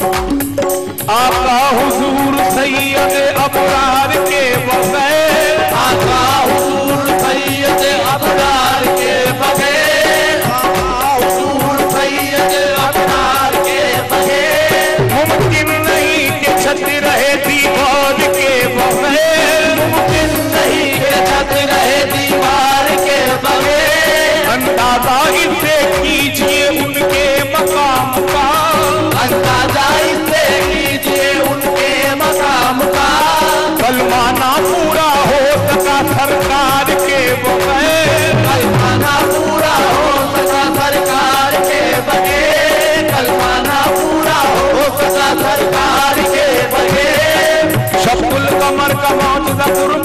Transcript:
आका हुजूर सैयद अबरार के बगैर, आका हुजूर सैयद अबरार के बगैर, आका हुजूर सैयद अबरार के बगैर मुमकिन नहीं कि छत रहे दीवार के बगैर, मुमकिन नहीं कि छत रहे दीवार के बगैर। अंदाजा इसे कीजिए उनके मकाम का, अंदाजा इसे कीजिए उनके मकाम का। कलमाना पूरा हो सका सरकार के बगैर, कलमाना पूरा हो सका सरकार के बगैर, कलमाना पूरा हो सका सरकार के बगैर। शब्दुल कमर का मौजूदा